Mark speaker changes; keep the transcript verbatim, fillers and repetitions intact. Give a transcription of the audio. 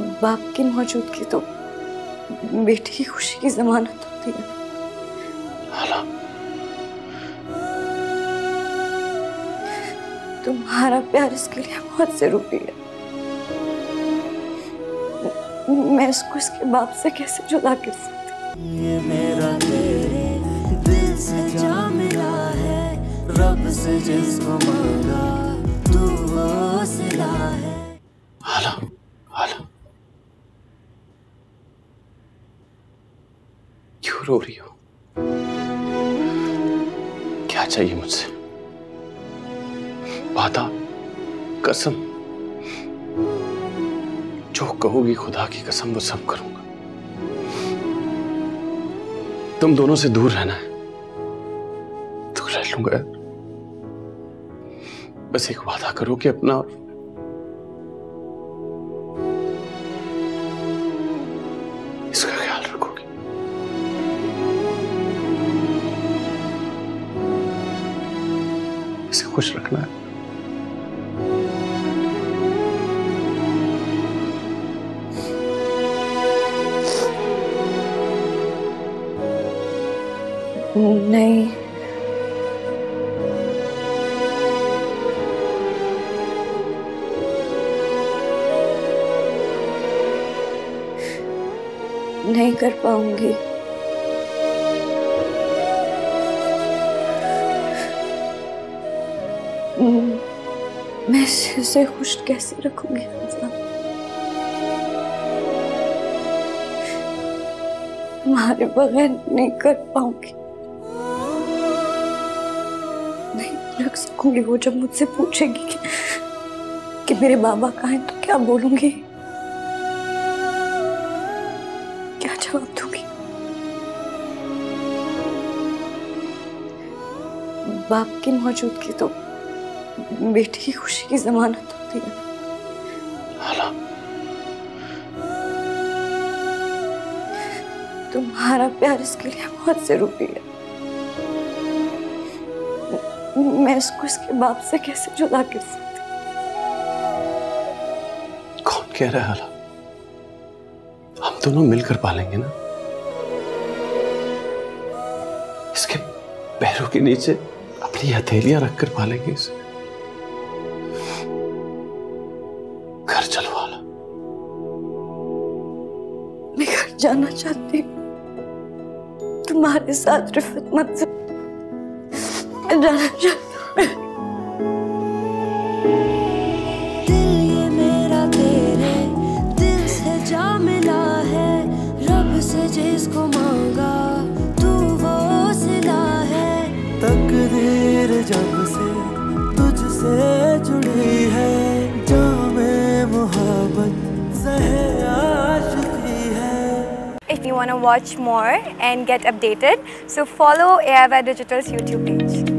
Speaker 1: बाप की मौजूदगी तो बेटी की खुशी की जमानत होती है।
Speaker 2: हाला,
Speaker 1: तुम्हारा प्यार इसके लिए बहुत जरूरी है। मैं इसको इसके बाप से कैसे जुदा कर सकती?
Speaker 3: ये मेरा तेरे दिल से जा मिला है, रब से जिसको मांगा तू वो सिला है।
Speaker 2: हाला, हाला, क्यों रो रही हो? क्या चाहिए मुझसे? वादा, कसम, जो कहोगी खुदा की कसम वो सब करूंगा। तुम दोनों से दूर रहना है तो रह लूंगा यार। बस एक वादा करो कि अपना इसका ख्याल रखोगे। इसे खुश रखना है।
Speaker 1: नहीं, नहीं कर पाऊंगी। मैं इसे खुश कैसे रखूंगी? तुम्हारे बगैर नहीं कर पाऊंगी, नहीं रख सकूंगी। वो जब मुझसे पूछेगी कि, कि मेरे बाबा कहाँ हैं तो क्या बोलूंगी, क्या जवाब दूंगी? बाप की मौजूदगी तो बेटी की खुशी की जमानत होती है।
Speaker 2: हाला,
Speaker 1: तुम्हारा प्यार इसके लिए बहुत जरूरी है। मैं इसको इसके बाप से कैसे जुदा कर सकती?
Speaker 2: कौन कह रहा है हाला? हम दोनों मिलकर पालेंगे ना। इसके पैरों के नीचे अपनी हथेलियां रखकर पालेंगे इसे। घर चलो हाला।
Speaker 1: मैं घर जाना चाहती हूँ तुम्हारे साथ रिफत मत से। मैं जाना चाहती हूँ।
Speaker 3: दिल ये मेरा तेरे दिल से जा मिला है, रब से जिसको मांगा तू वो सिला है। तकदीर जब से तुझसे जुड़ी है, जामे मोहब्बत ज़हे आशिकी है।
Speaker 4: If you want to watch more and get updated, so follow A I Y Digital's YouTube page.